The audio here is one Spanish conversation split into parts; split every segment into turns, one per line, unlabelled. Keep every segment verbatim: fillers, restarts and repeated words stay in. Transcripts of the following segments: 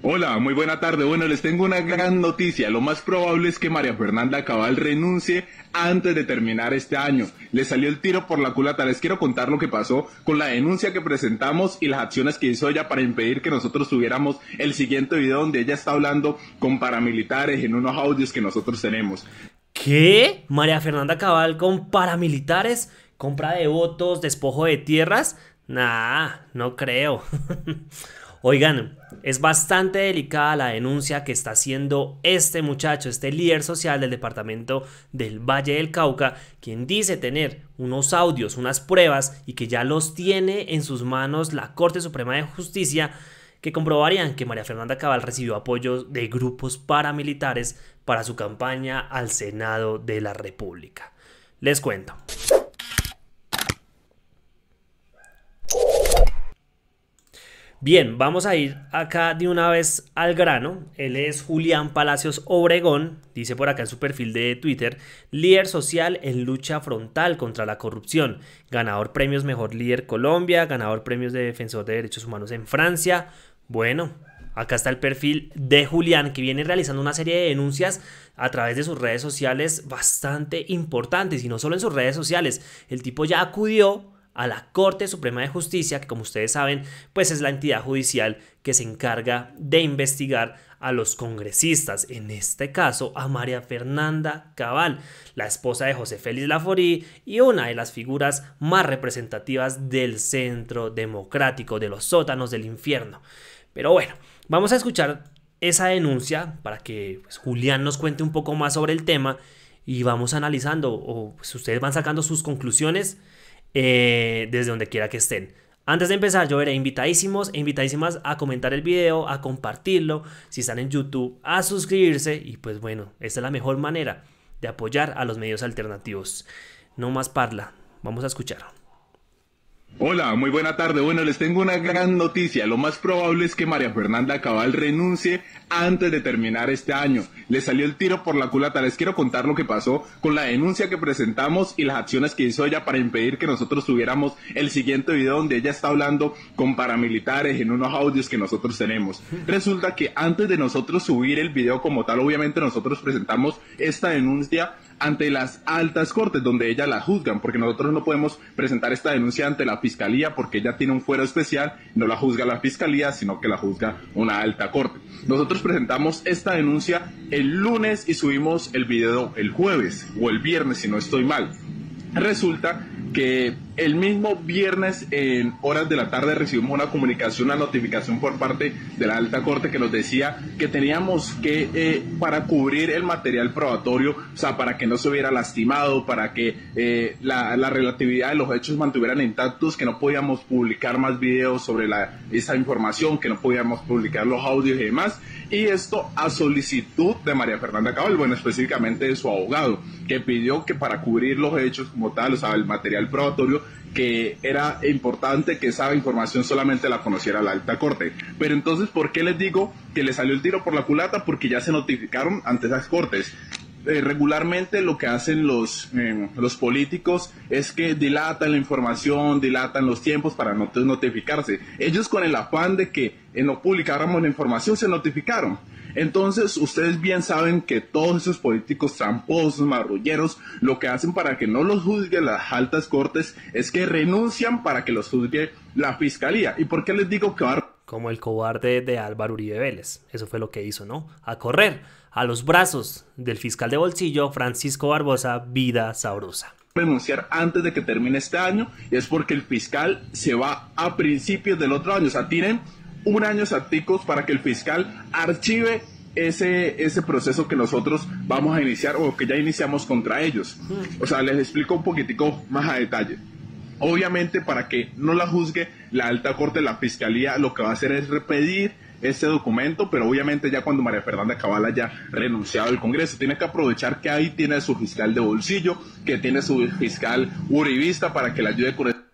Hola, muy buena tarde. Bueno, les tengo una gran noticia. Lo más probable es que María Fernanda Cabal renuncie antes de terminar este año. Le salió el tiro por la culata. Les quiero contar lo que pasó con la denuncia que presentamos y las acciones que hizo ella para impedir que nosotros tuviéramos el siguiente video donde ella está hablando con paramilitares en unos audios que nosotros tenemos.
¿Qué? ¿María Fernanda Cabal con paramilitares? ¿Compra de votos? ¿Despojo de tierras? Nah, no creo. Oigan, es bastante delicada la denuncia que está haciendo este muchacho, este líder social del departamento del Valle del Cauca, quien dice tener unos audios, unas pruebas y que ya los tiene en sus manos la Corte Suprema de Justicia, que comprobarían que María Fernanda Cabal recibió apoyo de grupos paramilitares para su campaña al Senado de la República. Les cuento. Bien, vamos a ir acá de una vez al grano. Él es Julián Palacios Obregón, dice por acá en su perfil de Twitter, líder social en lucha frontal contra la corrupción, ganador premios Mejor Líder Colombia, ganador premios de Defensor de Derechos Humanos en Francia. Bueno, acá está el perfil de Julián, que viene realizando una serie de denuncias a través de sus redes sociales bastante importantes, y no solo en sus redes sociales. El tipo ya acudió a la Corte Suprema de Justicia, que como ustedes saben, pues es la entidad judicial que se encarga de investigar a los congresistas, en este caso a María Fernanda Cabal, la esposa de José Félix Laforí y una de las figuras más representativas del Centro Democrático, de los sótanos del infierno. Pero bueno, vamos a escuchar esa denuncia para que pues, Julián nos cuente un poco más sobre el tema y vamos analizando, o pues, ustedes van sacando sus conclusiones Eh, desde donde quiera que estén. Antes de empezar, yo veré invitadísimos e invitadísimas a comentar el video, a compartirlo, si están en YouTube, a suscribirse, y pues bueno, esta es la mejor manera de apoyar a los medios alternativos. No más parla, vamos a escuchar.
Hola, muy buena tarde. Bueno, les tengo una gran noticia. Lo más probable es que María Fernanda Cabal renuncie antes de terminar este año. Le salió el tiro por la culata. Les quiero contar lo que pasó con la denuncia que presentamos y las acciones que hizo ella para impedir que nosotros tuviéramos el siguiente video donde ella está hablando con paramilitares en unos audios que nosotros tenemos. Resulta que antes de nosotros subir el video como tal, obviamente nosotros presentamos esta denuncia ante las altas cortes donde ella la juzgan, porque nosotros no podemos presentar esta denuncia ante la fiscalía porque ella tiene un fuero especial, no la juzga la fiscalía, sino que la juzga una alta corte. Nosotros presentamos esta denuncia el lunes y subimos el video el jueves o el viernes, si no estoy mal. Resulta que el mismo viernes en horas de la tarde recibimos una comunicación, una notificación por parte de la alta corte que nos decía que teníamos que, eh, para cubrir el material probatorio, o sea, para que no se hubiera lastimado, para que eh, la, la relatividad de los hechos mantuvieran intactos, que no podíamos publicar más videos sobre la, esa información, que no podíamos publicar los audios y demás. Y esto a solicitud de María Fernanda Cabal, bueno, específicamente de su abogado, que pidió que para cubrir los hechos como tal, o sea, el material probatorio, que era importante que esa información solamente la conociera la alta corte. Pero entonces, ¿por qué les digo que le salió el tiro por la culata? Porque ya se notificaron ante esas cortes. Eh, regularmente lo que hacen los, eh, los políticos es que dilatan la información, dilatan los tiempos para no notificarse. Ellos, con el afán de que eh, no publicáramos la información, se notificaron. Entonces, ustedes bien saben que todos esos políticos tramposos, marrulleros, lo que hacen para que no los juzgue las altas cortes es que renuncian para que los juzgue la fiscalía. ¿Y por qué les digo que va a...
Como el cobarde de Álvaro Uribe Vélez? Eso fue lo que hizo, ¿no? A correr a los brazos del fiscal de bolsillo Francisco Barbosa Vida Sabrosa.
renunciar antes de que termine este año, y es porque el fiscal se va a principios del otro año. O sea, tienen un año exacticos para que el fiscal archive ese, ese proceso que nosotros vamos a iniciar o que ya iniciamos contra ellos. O sea, les explico un poquitico más a detalle. Obviamente, para que no la juzgue la alta corte, la fiscalía lo que va a hacer es repetir este documento, pero obviamente ya cuando María Fernanda Cabal haya renunciado al Congreso, tiene que aprovechar que ahí tiene su fiscal de bolsillo, que tiene su fiscal uribista para que le ayude con el...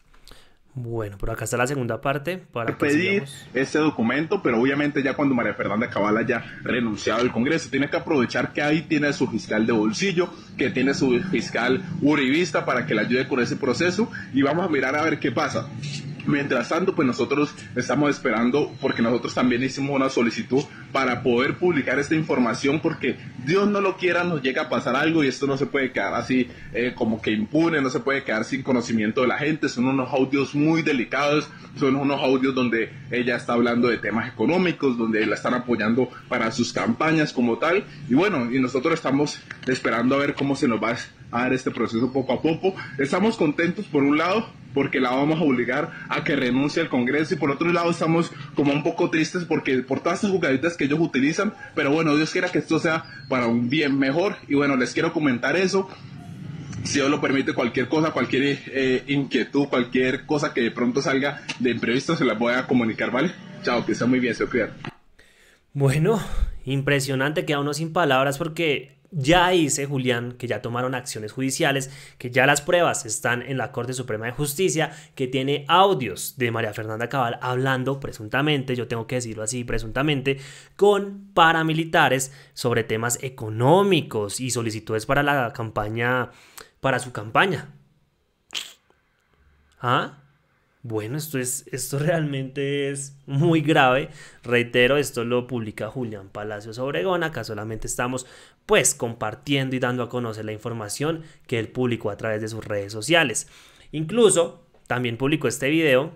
Bueno, por acá está la segunda parte para
pedir este documento, pero obviamente ya cuando María Fernanda Cabal haya renunciado al Congreso, tiene que aprovechar que ahí tiene su fiscal de bolsillo, que tiene su fiscal uribista para que le ayude con ese proceso, y vamos a mirar a ver qué pasa. Mientras tanto, pues nosotros estamos esperando, porque nosotros también hicimos una solicitud para poder publicar esta información, porque Dios no lo quiera, nos llega a pasar algo y esto no se puede quedar así eh, como que impune, no se puede quedar sin conocimiento de la gente. Son unos audios muy delicados, son unos audios donde ella está hablando de temas económicos, donde la están apoyando para sus campañas como tal, y bueno, y nosotros estamos esperando a ver cómo se nos va a dar este proceso poco a poco. Estamos contentos por un lado, porque la vamos a obligar a que renuncie al Congreso, y por otro lado estamos como un poco tristes porque por todas estas jugaditas que ellos utilizan, pero bueno, Dios quiera que esto sea para un bien mejor, y bueno, les quiero comentar eso. Si Dios lo permite, cualquier cosa, cualquier eh, inquietud, cualquier cosa que de pronto salga de imprevisto, se las voy a comunicar, ¿vale? Chao, que está muy bien, se cuidan.
Bueno, impresionante, queda uno sin palabras porque ya dice Julián que ya tomaron acciones judiciales, que ya las pruebas están en la Corte Suprema de Justicia, que tiene audios de María Fernanda Cabal hablando presuntamente, yo tengo que decirlo así, presuntamente, con paramilitares sobre temas económicos y solicitudes para la campaña, para su campaña. ¿Ah? Bueno, esto es, esto realmente es muy grave. Reitero, esto lo publica Julián Palacios Obregón. Acá solamente estamos pues compartiendo y dando a conocer la información que él publicó a través de sus redes sociales. Incluso también publicó este video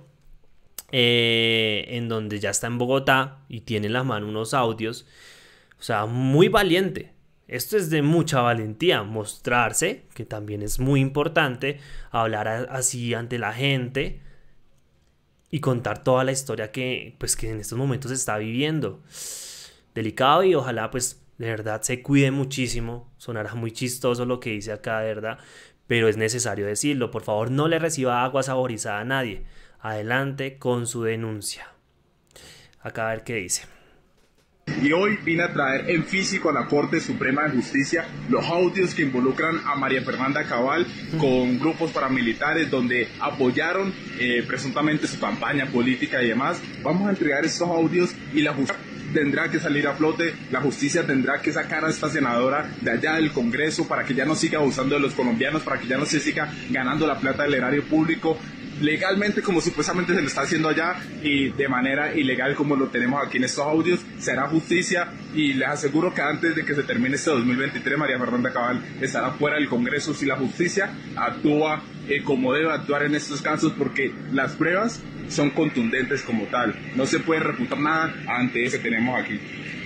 eh, en donde ya está en Bogotá y tiene en la mano unos audios. O sea, muy valiente. Esto es de mucha valentía, mostrarse, que también es muy importante, hablar así ante la gente y contar toda la historia que, pues, que en estos momentos se está viviendo. Delicado, y ojalá pues de verdad se cuide muchísimo. Sonará muy chistoso lo que dice acá, de verdad, pero es necesario decirlo. Por favor, no le reciba agua saborizada a nadie. Adelante con su denuncia. Acá a ver qué dice.
Y hoy vine a traer en físico a la Corte Suprema de Justicia los audios que involucran a María Fernanda Cabal con grupos paramilitares donde apoyaron eh, presuntamente su campaña política y demás. Vamos a entregar estos audios y la justicia tendrá que salir a flote, la justicia tendrá que sacar a esta senadora de allá del Congreso para que ya no siga abusando de los colombianos, para que ya no se siga ganando la plata del erario público legalmente como supuestamente se lo está haciendo allá, y de manera ilegal como lo tenemos aquí en estos audios. Será justicia, y les aseguro que antes de que se termine este dos mil veintitrés María Fernanda Cabal estará fuera del Congreso si la justicia actúa eh, como debe actuar en estos casos, porque las pruebas son contundentes como tal. No se puede refutar nada ante eso que tenemos aquí.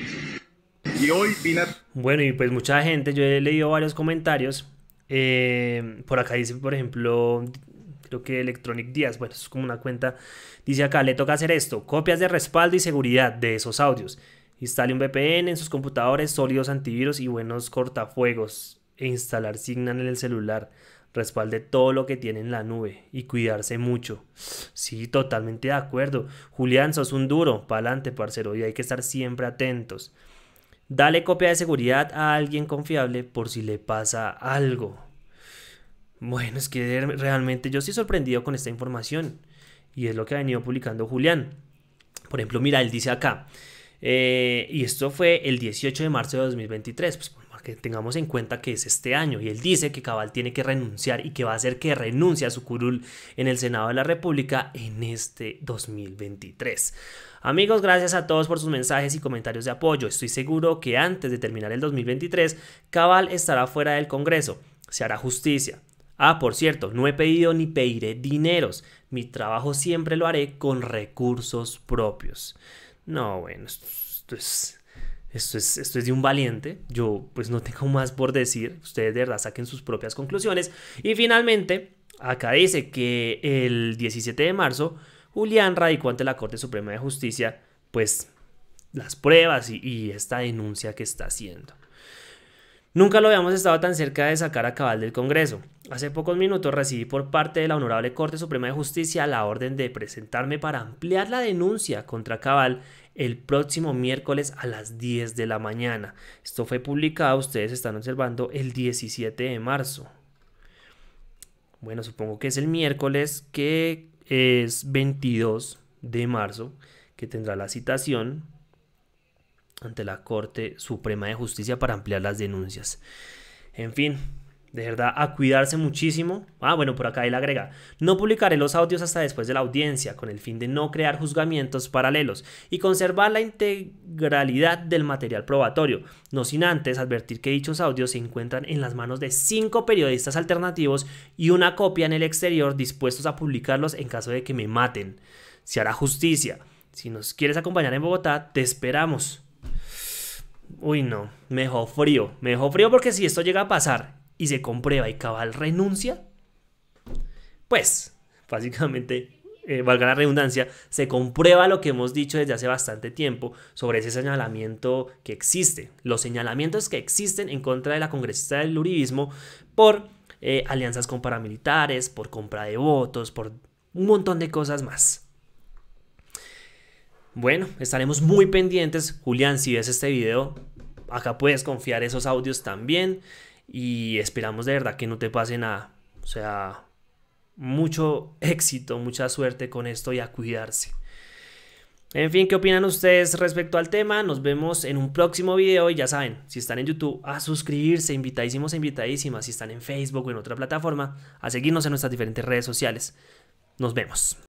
Y hoy vine a...
Bueno, y pues mucha gente, yo he leído varios comentarios. Eh, por acá dice, por ejemplo, creo que Electronic Díaz, bueno, es como una cuenta, dice acá, le toca hacer esto: copias de respaldo y seguridad de esos audios, instale un V P N en sus computadores, sólidos antivirus y buenos cortafuegos, e instalar Signal en el celular, respalde todo lo que tiene en la nube y cuidarse mucho. Sí, totalmente de acuerdo. Julián, sos un duro, pa'lante, parcero, y hay que estar siempre atentos. Dale copia de seguridad a alguien confiable por si le pasa algo. Bueno, es que realmente yo estoy sorprendido con esta información, y es lo que ha venido publicando Julián. Por ejemplo, mira, él dice acá, eh, y esto fue el dieciocho de marzo de dos mil veintitrés, pues para que tengamos en cuenta que es este año, y él dice que Cabal tiene que renunciar y que va a hacer que renuncie a su curul en el Senado de la República en este dos mil veintitrés. Amigos, gracias a todos por sus mensajes y comentarios de apoyo. Estoy seguro que antes de terminar el dos mil veintitrés, Cabal estará fuera del Congreso. Se hará justicia. Ah, por cierto, no he pedido ni pediré dineros. Mi trabajo siempre lo haré con recursos propios. No, bueno, esto, esto es... Esto es, esto es de un valiente. Yo pues no tengo más por decir. Ustedes de verdad saquen sus propias conclusiones. Y finalmente, acá dice que el diecisiete de marzo... Julián radicó ante la Corte Suprema de Justicia pues las pruebas y, y esta denuncia que está haciendo. Nunca lo habíamos estado tan cerca de sacar a Cabal del Congreso. Hace pocos minutos recibí por parte de la Honorable Corte Suprema de Justicia la orden de presentarme para ampliar la denuncia contra Cabal el próximo miércoles a las diez de la mañana. Esto fue publicado, ustedes están observando, el diecisiete de marzo. Bueno, supongo que es el miércoles, que es veintidós de marzo, que tendrá la citación ante la Corte Suprema de Justicia para ampliar las denuncias. En fin, De verdad, a cuidarse muchísimo. Ah, bueno, por acá él agrega: no publicaré los audios hasta después de la audiencia, con el fin de no crear juzgamientos paralelos y conservar la integralidad del material probatorio, no sin antes advertir que dichos audios se encuentran en las manos de cinco periodistas alternativos y una copia en el exterior dispuestos a publicarlos en caso de que me maten. Se hará justicia. Si nos quieres acompañar en Bogotá, te esperamos. Uy, no, me dejó frío, me dejó frío porque si esto llega a pasar y se comprueba y Cabal renuncia, pues básicamente, eh, valga la redundancia, se comprueba lo que hemos dicho desde hace bastante tiempo sobre ese señalamiento que existe, los señalamientos que existen en contra de la congresista del uribismo por eh, alianzas con paramilitares, por compra de votos, por un montón de cosas más. Bueno, estaremos muy pendientes. Julián, si ves este video, acá puedes confiar esos audios también. Y esperamos de verdad que no te pase nada. O sea, mucho éxito, mucha suerte con esto y a cuidarse. En fin, ¿qué opinan ustedes respecto al tema? Nos vemos en un próximo video y ya saben, si están en YouTube, a suscribirse, invitadísimos e invitadísimas. Si están en Facebook o en otra plataforma, a seguirnos en nuestras diferentes redes sociales. Nos vemos.